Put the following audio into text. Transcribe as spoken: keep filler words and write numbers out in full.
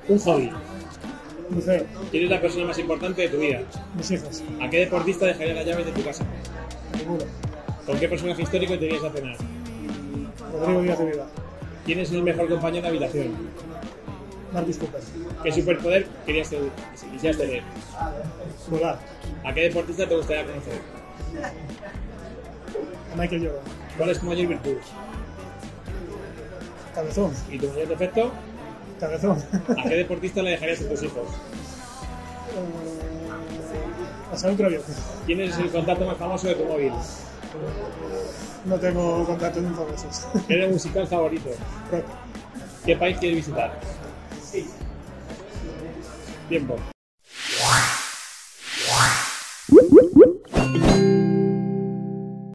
Un hobby. Buceo. ¿Quién es la persona más importante de tu vida? Mis hijos. ¿A qué deportista dejarías las llaves de tu casa? Ninguno. ¿Con qué personaje histórico te irías a cenar? Rodrigo Díaz de Viva. ¿Quién es el mejor compañero de habitación? Marcus Cooper. ¿Qué superpoder querías tener, si quisieras tener? Volar. ¿A qué deportista te gustaría conocer? A Michael Jordan. ¿Cuál es tu mayor virtud? Cabezón. ¿Y tu mayor defecto? Cabezón. ¿A qué deportista le dejarías a tus hijos? A Saúl Cravioto. ¿Quién es el contacto más famoso de tu móvil? No tengo contactos muy famosos. ¿Qué musical favorito? Rock. ¿Qué país quieres visitar? Tiempo.